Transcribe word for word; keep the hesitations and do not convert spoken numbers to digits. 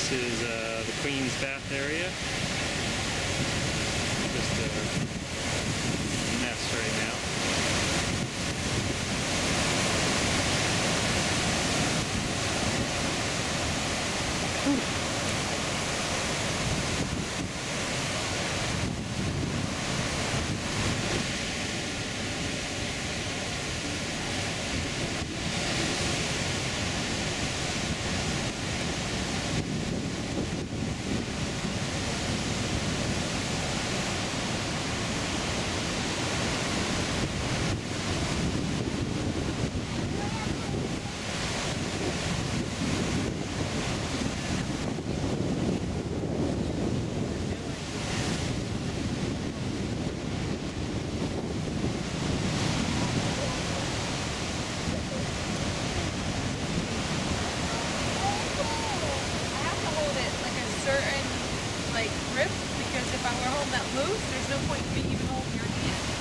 This is uh, the Queen's bath area. Just a mess right now. Certain like grip, because if I were holding that loose, there's no point in me even holding your hand.